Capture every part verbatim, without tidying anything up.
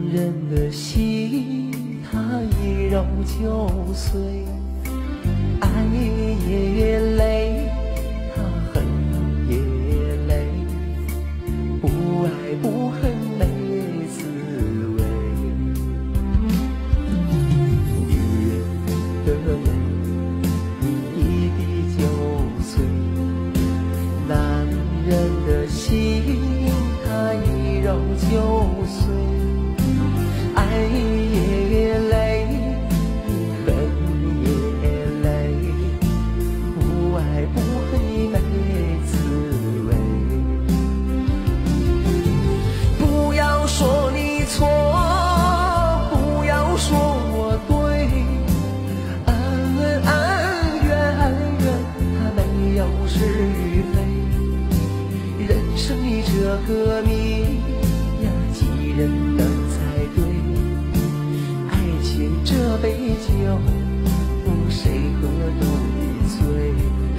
人的心，它一揉就碎。爱也累，它恨也累，不爱不恨没滋味。女人的泪，你一滴就碎。男人的心，它一揉就碎。爱也累，恨也累，不爱不恨没滋味。不要说你错，不要说我对，恩恩怨怨它没有是与非。人生的这个谜呀，几人能猜对？这杯酒，谁喝都已醉。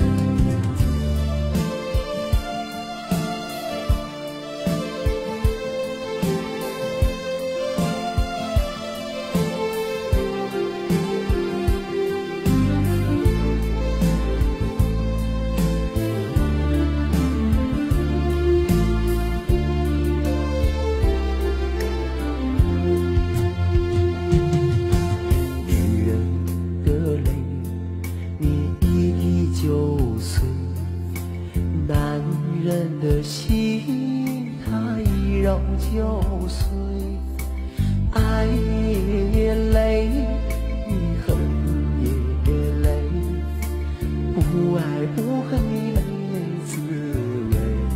就碎，男人的心，它一揉就碎。爱也累，恨也累，不爱不恨没滋味。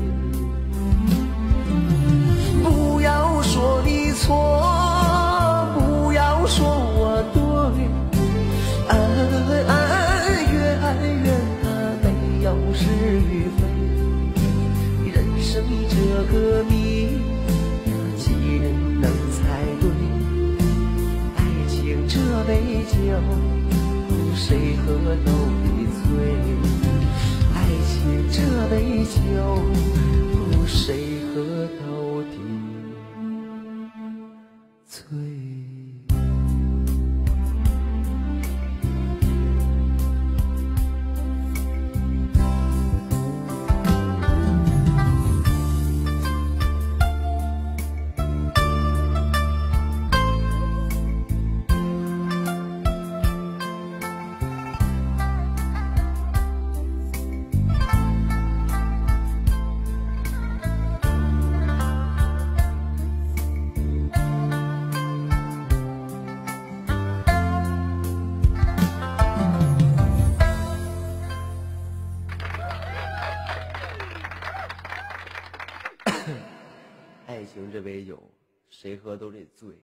不要说你错，不要说我对，恩恩怨怨有是与非。人生这个谜呀，几人能猜对？爱情这杯酒，谁喝都已醉。爱情这杯酒，谁喝都已醉。爱情这杯酒，谁喝都得醉。